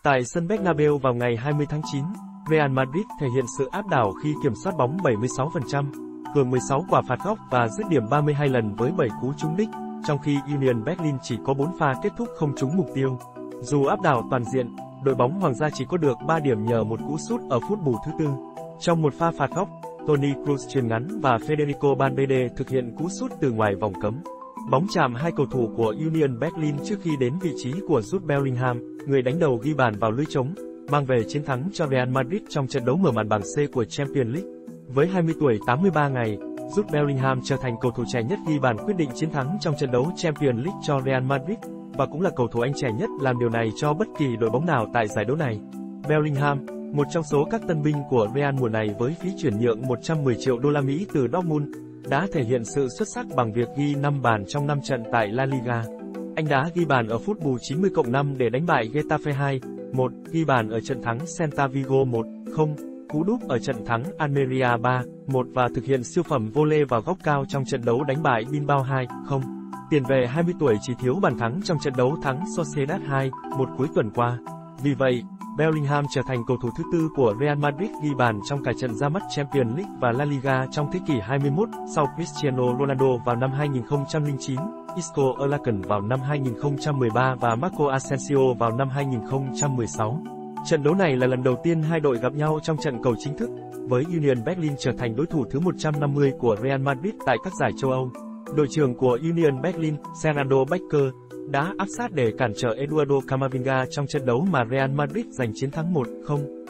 Tại sân Bernabeu vào ngày 20 tháng 9, Real Madrid thể hiện sự áp đảo khi kiểm soát bóng 76%, hưởng 16 quả phạt góc và dứt điểm 32 lần với 7 cú trúng đích, trong khi Union Berlin chỉ có 4 pha kết thúc không trúng mục tiêu. Dù áp đảo toàn diện, đội bóng Hoàng gia chỉ có được 3 điểm nhờ một cú sút ở phút bù thứ tư. Trong một pha phạt góc, Toni Kroos chuyền ngắn và Federico Valverde thực hiện cú sút từ ngoài vòng cấm. Bóng chạm hai cầu thủ của Union Berlin trước khi đến vị trí của Jude Bellingham, người đánh đầu ghi bàn vào lưới trống, mang về chiến thắng cho Real Madrid trong trận đấu mở màn bảng C của Champions League. Với 20 tuổi 83 ngày, Jude Bellingham trở thành cầu thủ trẻ nhất ghi bàn quyết định chiến thắng trong trận đấu Champions League cho Real Madrid, và cũng là cầu thủ Anh trẻ nhất làm điều này cho bất kỳ đội bóng nào tại giải đấu này. Bellingham, một trong số các tân binh của Real mùa này với phí chuyển nhượng 110 triệu đô la Mỹ từ Dortmund, đã thể hiện sự xuất sắc bằng việc ghi 5 bàn trong 5 trận tại La Liga. Anh đã ghi bàn ở phút bù 90+5 để đánh bại Getafe 2-1, ghi bàn ở trận thắng Celta Vigo 1-0, cú đúp ở trận thắng Almeria 3-1 và thực hiện siêu phẩm volley vào góc cao trong trận đấu đánh bại Bilbao 2-0. Tiền vệ 20 tuổi chỉ thiếu bàn thắng trong trận đấu thắng Sociedad 2-1 cuối tuần qua. Vì vậy, Bellingham trở thành cầu thủ thứ tư của Real Madrid ghi bàn trong cả trận ra mắt Champions League và La Liga trong thế kỷ 21, sau Cristiano Ronaldo vào năm 2009, Isco Erlaken vào năm 2013 và Marco Asensio vào năm 2016. Trận đấu này là lần đầu tiên hai đội gặp nhau trong trận cầu chính thức, với Union Berlin trở thành đối thủ thứ 150 của Real Madrid tại các giải châu Âu. Đội trưởng của Union Berlin, Fernando Becker, đã áp sát để cản trở Eduardo Camavinga trong trận đấu mà Real Madrid giành chiến thắng 1-0.